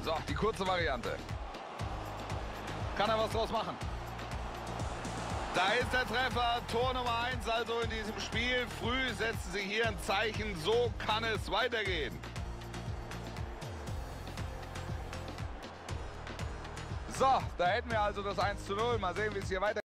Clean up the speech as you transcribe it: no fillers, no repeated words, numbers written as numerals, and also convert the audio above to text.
So, die kurze Variante. Kann er was draus machen? Da ist der Treffer, Tor Nummer 1 also in diesem Spiel. Früh setzen sie hier ein Zeichen, so kann es weitergehen. So, da hätten wir also das 1:0. Mal sehen, wie es hier weitergeht.